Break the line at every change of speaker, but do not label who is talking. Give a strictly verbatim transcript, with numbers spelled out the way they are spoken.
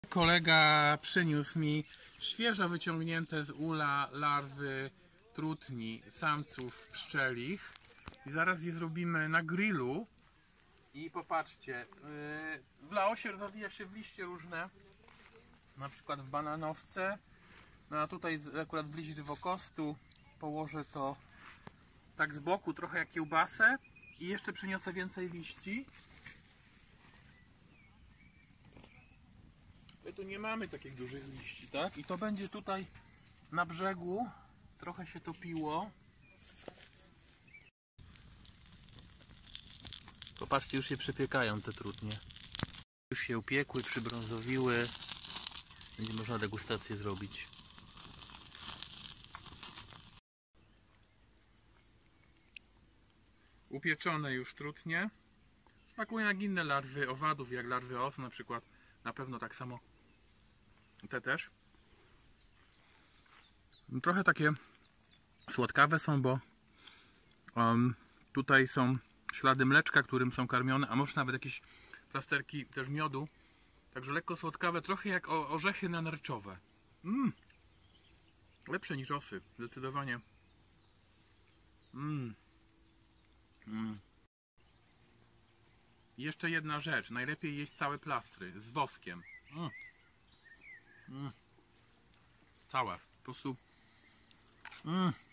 Kolega przyniósł mi świeżo wyciągnięte z ula larwy trutni samców pszczelich i zaraz je zrobimy na grillu. I popatrzcie, w laosie zawija się w liście różne, na przykład w bananowce, no a tutaj akurat w liść drwokostu położę to tak z boku, trochę jak kiełbasę i jeszcze przyniosę więcej liści. My tu nie mamy takich dużych liści, tak? I to będzie tutaj na brzegu, trochę się topiło. Popatrzcie, już się przepiekają te trutnie. Już się upiekły, przybrązowiły. Będzie można degustację zrobić. Upieczone już trutnie. Smakują jak inne larwy owadów, jak larwy os na przykład. Na pewno tak samo te też. Trochę takie słodkawe są, bo um, tutaj są ślady mleczka, którym są karmione, a może nawet jakieś plasterki też miodu. Także lekko słodkawe, trochę jak orzechy nanerczowe. Mm. Lepsze niż osy, zdecydowanie. Mm. Mm. Jeszcze jedna rzecz, najlepiej jeść całe plastry z woskiem. Mm. Mm. Całe, po prostu. Mm.